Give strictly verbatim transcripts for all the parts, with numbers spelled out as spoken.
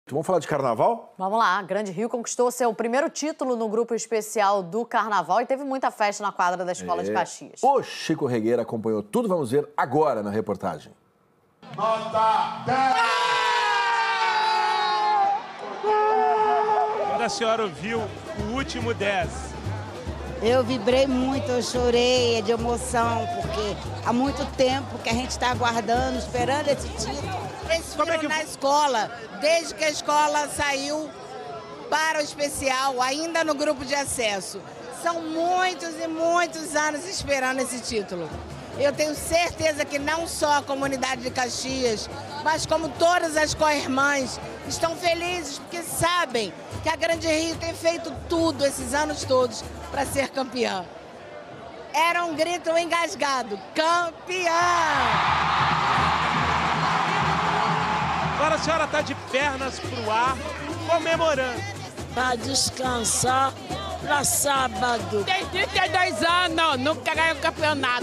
Vamos falar de carnaval? Vamos lá, Grande Rio conquistou seu primeiro título no grupo especial do carnaval e teve muita festa na quadra da Escola é. de Caxias. O Chico Regueira acompanhou tudo, vamos ver agora na reportagem. Nota dez! Quando a senhora ouviu o último dez? Eu vibrei muito, eu chorei de emoção, porque há muito tempo que a gente está aguardando, esperando esse título. Eles foram é que... na escola, desde que a escola saiu para o especial, ainda no grupo de acesso. São muitos e muitos anos esperando esse título. Eu tenho certeza que não só a comunidade de Caxias, mas como todas as co-irmãs estão felizes porque sabem que a Grande Rio tem feito tudo esses anos todos para ser campeã. Era um grito engasgado, campeã! Agora a senhora está de pernas pro ar, comemorando. Para descansar para sábado. Tem trinta e dois anos, nunca ganhou campeonato.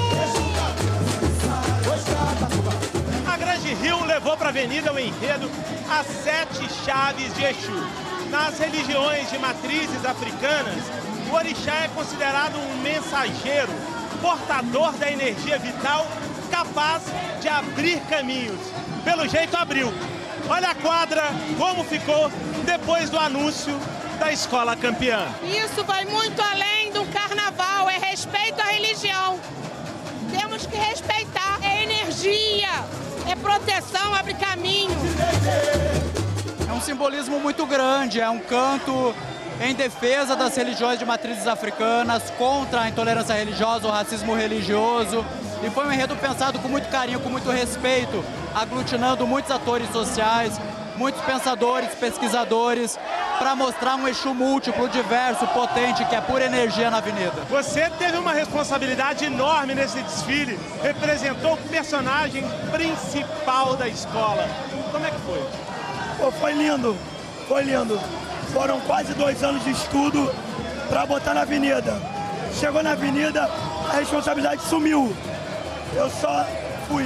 A Grande Rio levou para a avenida o enredo as sete chaves de Exu. Nas religiões de matrizes africanas, o orixá é considerado um mensageiro, portador da energia vital, capaz de abrir caminhos. Pelo jeito abriu. Olha a quadra como ficou depois do anúncio da escola campeã. Isso vai muito além do carnaval, é respeito à religião. Temos que respeitar, é energia, é proteção, abre caminho. É um simbolismo muito grande, é um canto em defesa das religiões de matrizes africanas, contra a intolerância religiosa, o racismo religioso. E foi um enredo pensado com muito carinho, com muito respeito, aglutinando muitos atores sociais, muitos pensadores, pesquisadores, para mostrar um Exu múltiplo, diverso, potente, que é pura energia na avenida. Você teve uma responsabilidade enorme nesse desfile, representou o personagem principal da escola. Como é que foi? Pô, foi lindo, foi lindo. Foram quase dois anos de estudo para botar na avenida. Chegou na avenida, a responsabilidade sumiu. Eu só fui.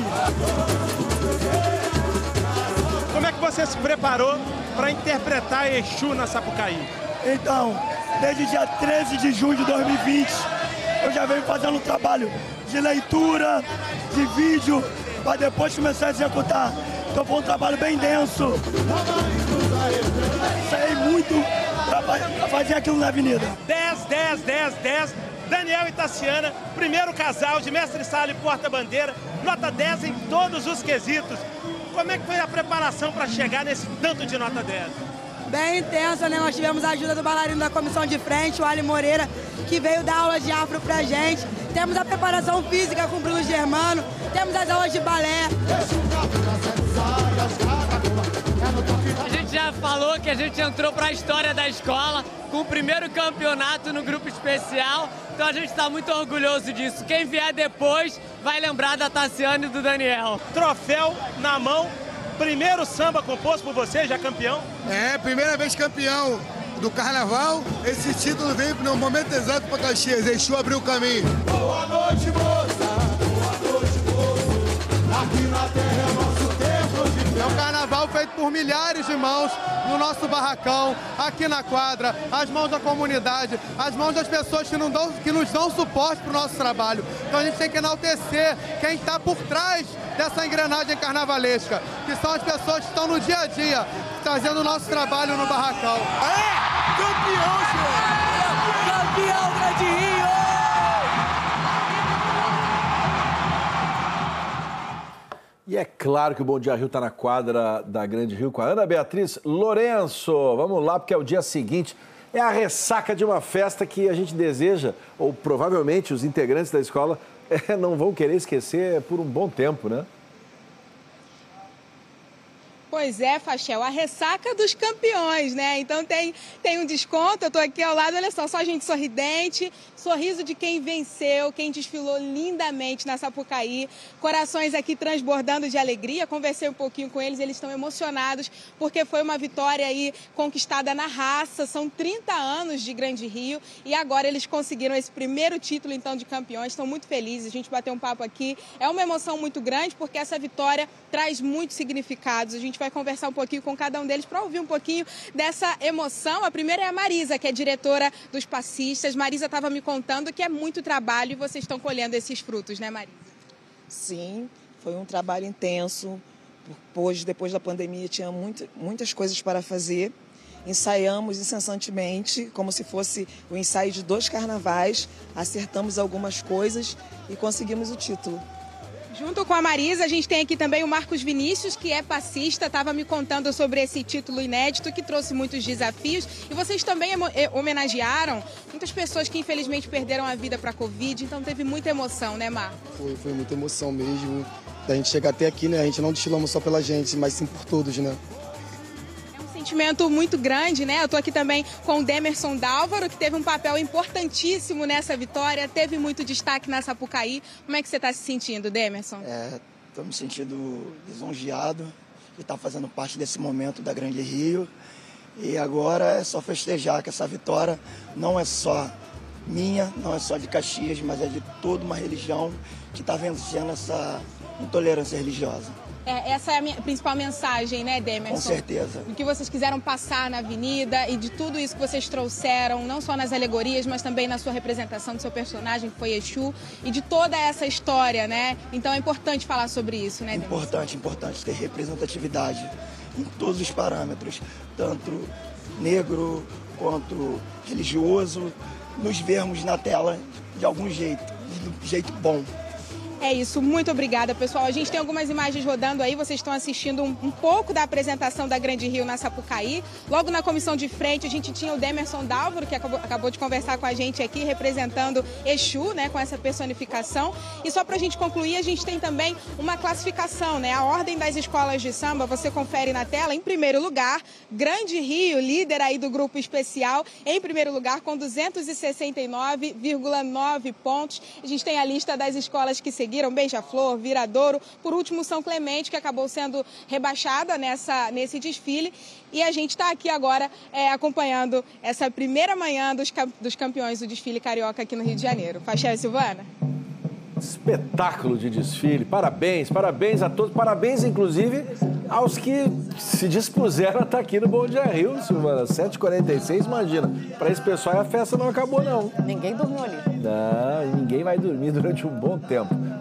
Como é que você se preparou para interpretar Exu na Sapucaí? Então, desde dia treze de junho de dois mil e vinte, eu já venho fazendo um trabalho de leitura, de vídeo, para depois começar a executar. Então foi um trabalho bem denso. Saí muito para fazer aquilo na avenida. dez, dez, dez, dez. Daniel e Tassiana, primeiro casal de mestre-sala e porta-bandeira, nota dez em todos os quesitos. Como é que foi a preparação para chegar nesse tanto de nota dez? Bem intensa, né? Nós tivemos a ajuda do bailarino da comissão de frente, o Ali Moreira, que veio dar aula de afro pra gente. Temos a preparação física com o Bruno Germano, temos as aulas de balé. A gente já falou que a gente entrou para a história da escola com o primeiro campeonato no grupo especial, então a gente está muito orgulhoso disso. Quem vier depois vai lembrar da Tassiana e do Daniel. Troféu na mão, primeiro samba composto por você, já campeão? É, primeira vez campeão do carnaval. Esse título veio no momento exato para Caxias. Exu abriu o caminho. Boa noite, moça. Boa noite, moço. Aqui na terra é nosso templo de fé. É um carnaval feito por milhares de mãos no nosso barracão, aqui na quadra, as mãos da comunidade, as mãos das pessoas que, não dão, que nos dão suporte para o nosso trabalho. Então a gente tem que enaltecer quem está por trás dessa engrenagem carnavalesca, que são as pessoas que estão no dia a dia, trazendo o nosso trabalho no barracão. É! Campeão, senhor! Campeão, Grande Rio! E é claro que o Bom Dia Rio está na quadra da Grande Rio com a Ana Beatriz Lourenço. Vamos lá, porque é o dia seguinte. É a ressaca de uma festa que a gente deseja, ou provavelmente os integrantes da escola é, não vão querer esquecer por um bom tempo, né? Pois é, Fachel, a ressaca dos campeões, né? Então tem, tem um desconto, eu tô aqui ao lado, olha só, só gente sorridente, sorriso de quem venceu, quem desfilou lindamente na Sapucaí, corações aqui transbordando de alegria, conversei um pouquinho com eles, eles estão emocionados porque foi uma vitória aí conquistada na raça, são trinta anos de Grande Rio e agora eles conseguiram esse primeiro título então de campeões, estão muito felizes, a gente bateu um papo aqui, é uma emoção muito grande porque essa vitória traz muitos significados, a gente vai conversar um pouquinho com cada um deles para ouvir um pouquinho dessa emoção. A primeira é a Marisa, que é diretora dos passistas. Marisa estava me contando que é muito trabalho e vocês estão colhendo esses frutos, né, Marisa? Sim, foi um trabalho intenso. Hoje, depois da pandemia, tinha muito, muitas coisas para fazer. Ensaiamos incessantemente, como se fosse o ensaio de dois carnavais. Acertamos algumas coisas e conseguimos o título. Junto com a Marisa, a gente tem aqui também o Marcos Vinícius, que é passista, estava me contando sobre esse título inédito que trouxe muitos desafios. E vocês também homenagearam muitas pessoas que infelizmente perderam a vida para a Covid, então teve muita emoção, né, Marcos? Foi, foi muita emoção mesmo. Da gente chegar até aqui, né? A gente não desfilamos só pela gente, mas sim por todos, né? Sentimento muito grande, né? Eu tô aqui também com o Demerson Dálvaro, que teve um papel importantíssimo nessa vitória, teve muito destaque na Sapucaí. Como é que você está se sentindo, Demerson? É, tô me sentindo lisonjeado de estar fazendo parte desse momento da Grande Rio. E agora é só festejar que essa vitória não é só minha, não é só de Caxias, mas é de toda uma religião que está vencendo essa intolerância religiosa. É, essa é a minha principal mensagem, né, Demerson? Com certeza. O que vocês quiseram passar na avenida e de tudo isso que vocês trouxeram, não só nas alegorias, mas também na sua representação do seu personagem, que foi Exu, e de toda essa história, né? Então é importante falar sobre isso, né, Demerson? Importante, importante ter representatividade em todos os parâmetros, tanto negro quanto religioso, nos vermos na tela de algum jeito, de um jeito bom. É isso, muito obrigada, pessoal. A gente tem algumas imagens rodando aí, vocês estão assistindo um, um pouco da apresentação da Grande Rio na Sapucaí. Logo na comissão de frente, a gente tinha o Demerson Dálvaro, que acabou, acabou de conversar com a gente aqui, representando Exu, né, com essa personificação. E só para a gente concluir, a gente tem também uma classificação, né? A ordem das escolas de samba, você confere na tela. Em primeiro lugar, Grande Rio, líder aí do grupo especial, em primeiro lugar, com duzentos e sessenta e nove vírgula nove pontos. A gente tem a lista das escolas que seguiram. Beija-Flor, Viradouro, por último São Clemente, que acabou sendo rebaixada nessa, nesse desfile. E a gente está aqui agora é, acompanhando essa primeira manhã dos, dos campeões do desfile carioca aqui no Rio de Janeiro. Fachel e Silvana? Espetáculo de desfile, parabéns, parabéns a todos, parabéns inclusive aos que se dispuseram a estar aqui no Bom Dia Rio, Silvana, sete e quarenta e seis, imagina, para esse pessoal a festa não acabou não. Ninguém dormiu ali. Não, ninguém vai dormir durante um bom tempo.